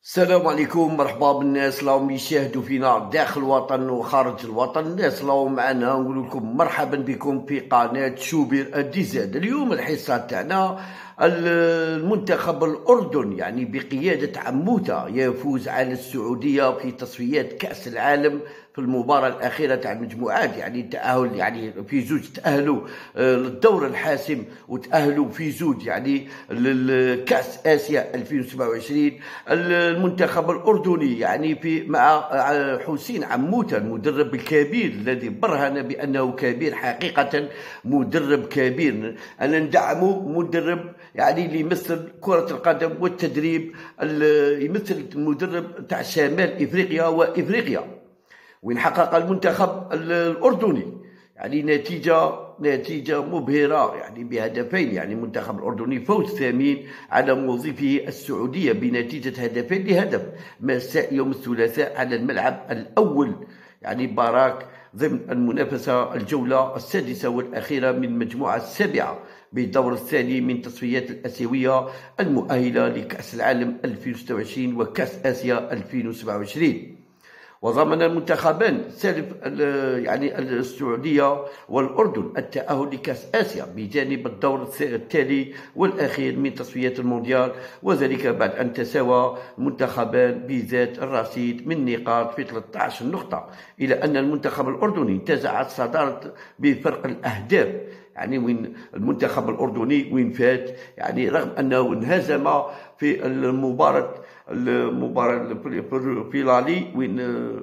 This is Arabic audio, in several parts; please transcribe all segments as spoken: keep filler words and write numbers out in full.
السلام عليكم، مرحبا بالناس راهم يشاهدوا فينا داخل الوطن وخارج الوطن. الناس راهم معنا نقول لكم مرحبا بكم في قناة شوبير الديزاد. اليوم الحصة تاعنا المنتخب الأردن يعني بقيادة عموتة يفوز على السعودية في تصفيات كأس العالم في المباراة الأخيرة تاع المجموعات، يعني تأهل يعني في زوج تأهلوا للدور الحاسم وتأهلوا في زوج يعني للكأس آسيا ألفين وسبعة وعشرين. المنتخب الأردني يعني في مع حسين عموتة المدرب الكبير الذي برهن بأنه كبير حقيقة، مدرب كبير. أنا ندعمه، مدرب يعني اللي يمثل كرة القدم والتدريب، يمثل المدرب تاع شمال إفريقيا وإفريقيا، وين حقق المنتخب الأردني يعني نتيجة نتيجة مبهرة يعني بهدفين. يعني المنتخب الأردني فوز ثمين على موظفه السعودية بنتيجة هدفين لهدف مساء يوم الثلاثاء على الملعب الأول يعني باراك ضمن المنافسة الجولة السادسة والأخيرة من مجموعة السابعة بالدور الثاني من تصفيات الآسيوية المؤهلة لكأس العالم ألفين وستة وعشرين وكأس آسيا ألفين وسبعة وعشرين. وضمن المنتخبان سالف يعني السعودية والأردن التأهل لكأس آسيا بجانب الدور التالي والأخير من تصفيات المونديال، وذلك بعد أن تساوى المنتخبان بذات الرصيد من نقاط في ثلاثة عشر نقطة، إلى أن المنتخب الأردني انتزع الصدارة بفرق الأهداف. يعني وين المنتخب الأردني وين فات يعني رغم أنه انهزم في المباراة المباراة في لالي وين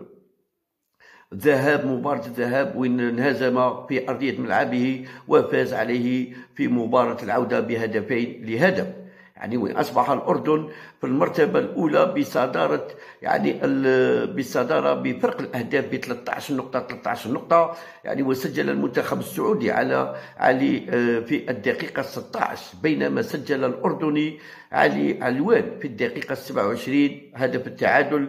ذهاب مباراة الذهاب وين انهزم في أرضية ملعبه وفاز عليه في مباراة العودة بهدفين لهدف. يعني وين أصبح الأردن في المرتبة الأولى بصدارة يعني بالصدارة بفرق الأهداف ب ثلاثة عشر نقطة ثلاثة عشر نقطة. يعني وسجل المنتخب السعودي على علي في الدقيقة ستة عشر، بينما سجل الأردني علي علوان في الدقيقة سبعة وعشرين هدف التعادل،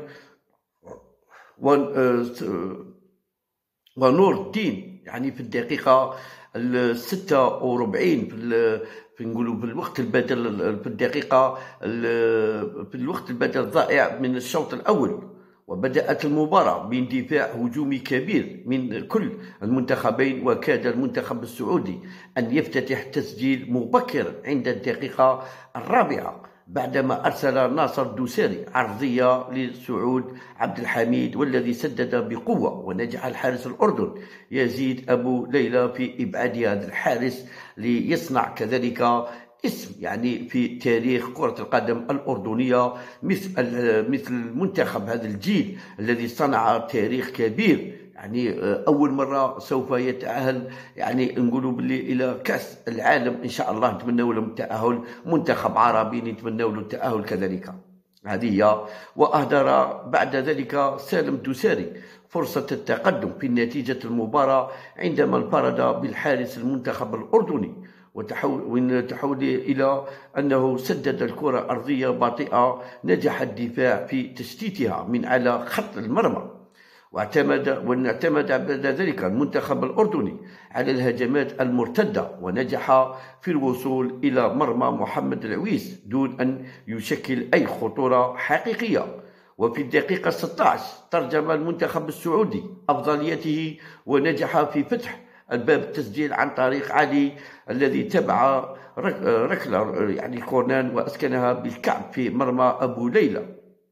ونور الدين يعني في الدقيقة الستة وأربعين في في نقولوا في الوقت البدل في الدقيقة في الوقت البدل الضائع من الشوط الأول. وبدأت المباراة باندفاع هجومي كبير من كل المنتخبين، وكاد المنتخب السعودي أن يفتتح تسجيل مبكرا عند الدقيقة الرابعة بعدما أرسل ناصر دوسري عرضية لسعود عبد الحميد، والذي سدد بقوة، ونجح الحارس الأردن يزيد أبو ليلى في إبعاد هذا الحارس ليصنع كذلك اسم يعني في تاريخ كرة القدم الأردنية، مثل مثل المنتخب هذا الجيل الذي صنع تاريخ كبير. يعني أول مرة سوف يتأهل يعني نقولوا باللي إلى كأس العالم إن شاء الله، نتمنوا لهم التأهل، منتخب عربي نتمنوا له التأهل كذلك. هذه هي. وأهدر بعد ذلك سالم الدوسري فرصة التقدم في نتيجة المباراة عندما انفرد بالحارس المنتخب الأردني، وتحول إلى أنه سدد الكرة أرضية بطيئة نجح الدفاع في تشتيتها من على خط المرمى. واعتمد واعتمد بعد ذلك المنتخب الأردني على الهجمات المرتدة، ونجح في الوصول إلى مرمى محمد العويس دون أن يشكل أي خطورة حقيقية. وفي الدقيقة ستة عشر ترجم المنتخب السعودي أفضليته ونجح في فتح الباب التسجيل عن طريق علي الذي تبع ركلة يعني كورنان وأسكنها بالكعب في مرمى أبو ليلى.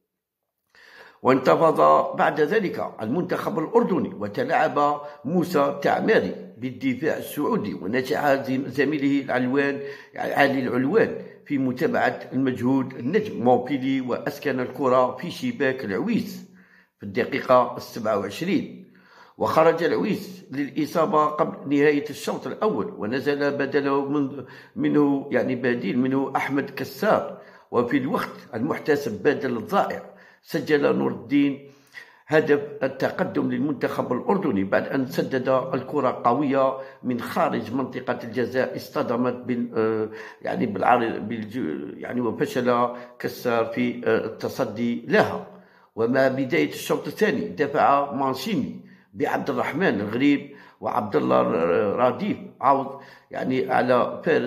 وانتفض بعد ذلك المنتخب الأردني وتلاعب موسى تعماري بالدفاع السعودي، ونجح زميله العلوان علي العلوان في متابعة المجهود النجم موبيلي وأسكن الكرة في شباك العويس في الدقيقة السبعة وعشرين. وخرج العويس للإصابة قبل نهاية الشوط الأول، ونزل بدله من منه يعني بديل منه أحمد كسار. وفي الوقت المحتسب بدل الضائع سجل نور الدين هدف التقدم للمنتخب الأردني بعد أن سدد الكرة قوية من خارج منطقة الجزاء، اصطدمت بال يعني بالعرض يعني وفشل كسار في التصدي لها. ومع بداية الشوط الثاني دفع مانشيني بعبد الرحمن الغريب وعبد الله راديف عوض يعني على فارس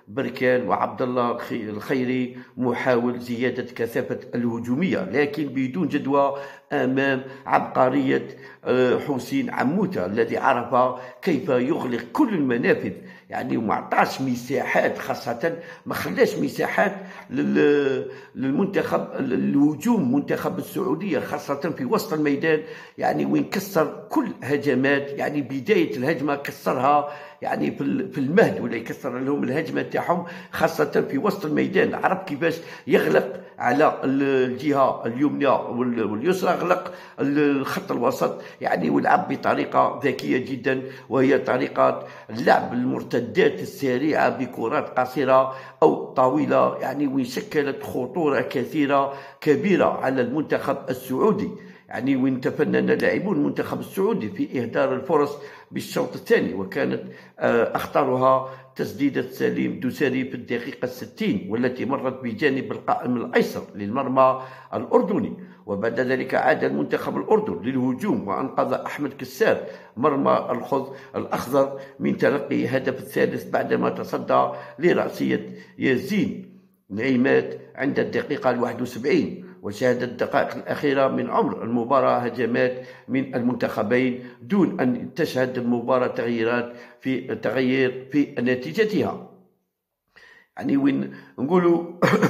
بركان وعبد الله الخيري محاول زيادة كثافة الهجومية، لكن بدون جدوى أمام عبقرية حسين عموتة الذي عرف كيف يغلق كل المنافذ. يعني وما عطاش مساحات، خاصة ما خلاش مساحات للمنتخب الهجوم منتخب السعودية، خاصة في وسط الميدان. يعني وين كسر كل هجمات، يعني بداية الهجمة كسرها يعني في المهد، ولا يكسر لهم الهجمة تاعهم خاصة في وسط الميدان. عرف كيفاش يغلق على الجهة اليمنى واليسرى، غلق الخط الوسط يعني، ولعب بطريقة ذكية جدا، وهي طريقة اللعب المرتدات السريعة بكرات قصيرة أو طويلة، يعني وين شكلت خطورة كثيرة كبيرة على المنتخب السعودي. يعني وين تفنن لاعبو المنتخب السعودي في إهدار الفرص بالشوط الثاني، وكانت أخطرها تسديدة سليم دوسري في الدقيقة الستين، والتي مرت بجانب القائم الأيسر للمرمى الأردني. وبعد ذلك عاد المنتخب الأردني للهجوم، وأنقذ أحمد كسار مرمى الخض الأخضر من تلقي هدف الثالث بعدما تصدى لرأسية ياسين نعيمات عند الدقيقة الواحد وسبعين. وشهدت الدقائق الأخيرة من عمر المباراة هجمات من المنتخبين دون أن تشهد المباراة تغييرات في تغيير في نتيجتها. يعني وين نقولوا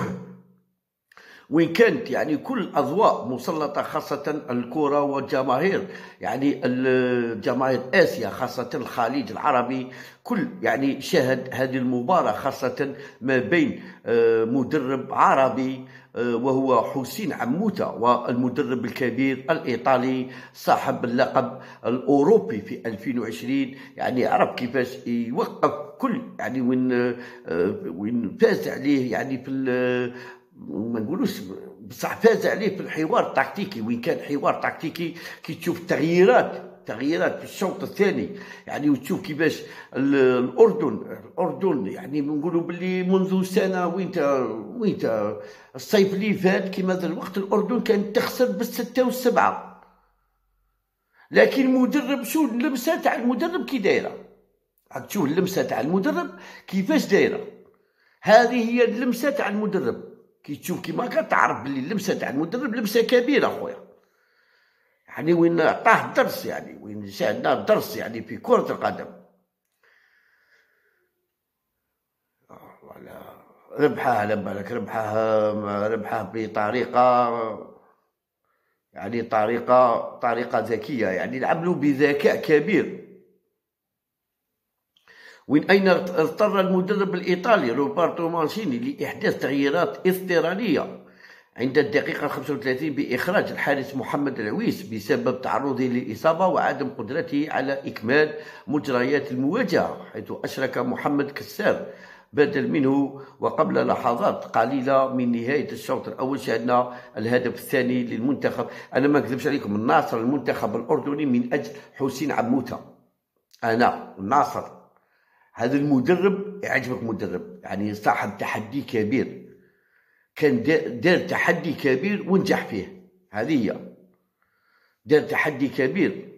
وين كانت يعني كل الأضواء مسلطة، خاصة الكرة والجماهير، يعني الجماهير آسيا خاصة الخليج العربي كل يعني شاهد هذه المباراة، خاصة ما بين مدرب عربي وهو حسين عموتة والمدرب الكبير الإيطالي صاحب اللقب الأوروبي في ألفين وعشرين. يعني عرف كيفاش يوقف كل يعني وين وين فاز عليه يعني في ما نقولوش بصح فاز عليه في الحوار التكتيكي، وين كان حوار تكتيكي كي تشوف تغييرات تغييرات في الشوط الثاني، يعني وتشوف كيفاش الاردن الاردن يعني نقولوا باللي منذ سنه وين وين الصيف اللي فات كيما ذا الوقت الاردن كانت تخسر بالسته والسبعه، لكن المدرب شو اللمسه تاع المدرب كي دايره، تشوف اللمسه تاع المدرب كيفاش دايره، هذه هي اللمسه تاع المدرب. كي تشوف كيما كتعرف باللي اللمسه تاع المدرب لمسه كبيره خويا، يعني وين عطاه درس، يعني وين شاهدنا درس يعني في كرة القدم. ربحه على بالك ربحه ربحه بطريقة يعني طريقة طريقة ذكية، يعني لعبوا بذكاء كبير. وين أين اضطر المدرب الإيطالي روبرتو مانشيني لإحداث تغييرات اضطرارية عند الدقيقة خمسة وثلاثين بإخراج الحارس محمد العويس بسبب تعرضه للإصابة وعدم قدرته على إكمال مجريات المواجهة، حيث أشرك محمد كسار بدل منه. وقبل لحظات قليلة من نهاية الشوط الأول شاهدنا الهدف الثاني للمنتخب. أنا ما أكذبش عليكم، الناصر المنتخب الأردني من أجل حسين عموتة. أنا الناصر هذا المدرب يعجبك، مدرب يعني صاحب تحدي كبير، كان دار تحدي كبير ونجح فيه، هذه هي دار تحدي كبير.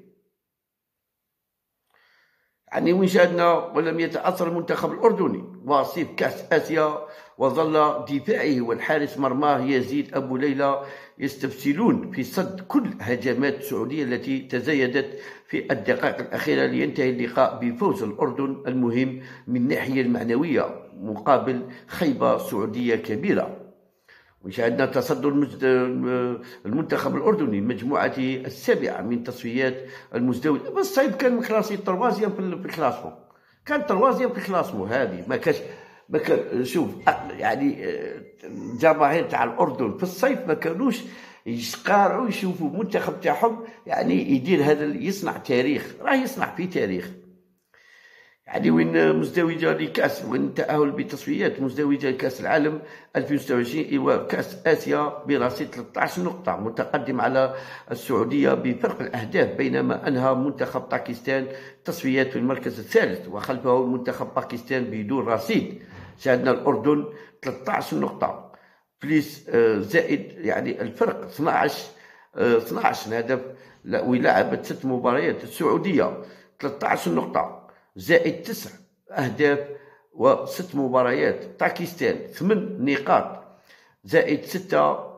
يعني وين شاهدنا ولم يتأثر المنتخب الأردني وصيف كأس آسيا، وظل دفاعه والحارس مرماه يزيد أبو ليلى يستبسلون في صد كل هجمات السعودية التي تزايدت في الدقائق الأخيرة، لينتهي اللقاء بفوز الأردن المهم من الناحية المعنوية مقابل خيبة سعودية كبيرة. وشاهدنا تصدر المنتخب الأردني مجموعته السابعة من تصفيات المزدوجة، بس الصيف كان مكلاسي تروازيام في الكلاسمون، كان تروازيام في الكلاسمون. هذه ما كاش ما كان شوف يعني الجماهير تاع الأردن في الصيف ما كانوش يسقارعوا يشوفوا المنتخب تاعهم يعني يدير هذا يصنع تاريخ، راه يصنع في تاريخ. يعني وين مزدوجة لكأس وين تأهل بتصفيات مزدوجة لكأس العالم ألفين وستة وعشرين وكأس آسيا برصيد ثلاثة عشر نقطة، متقدم على السعودية بفرق الأهداف، بينما أنهى منتخب باكستان تصفيات في المركز الثالث وخلفه منتخب باكستان بدون رصيد. شاهدنا الأردن ثلاثة عشر نقطة بليس زائد يعني الفرق اثناعش اثناعش هدف، ولعبت ست مباريات السعودية ثلاثة عشر نقطة زائد تسع أهداف وست مباريات. باكستان ثمان نقاط زائد ستة.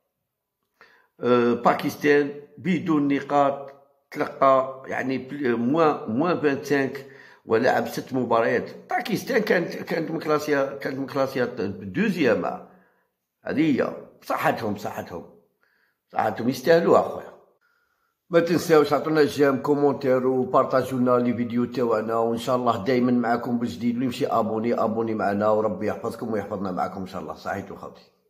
باكستان بدون نقاط تلقى يعني موان موان خمسة وعشرين ولعب ست مباريات. باكستان كانت كانت مكلاسيا كانت مكلاسيا دوزيام. هذه هي بصحتهم بصحتهم بصحتهم يستاهلوها اخويا. ما تنساوش عطونا جيم كومونتير وبارطاجوا لنا لي فيديو تاعنا، وان شاء الله دائما معكم بجديد. واللي يمشي ابوني ابوني معنا، وربي يحفظكم ويحفظنا معكم ان شاء الله. صحيتو خاوتي.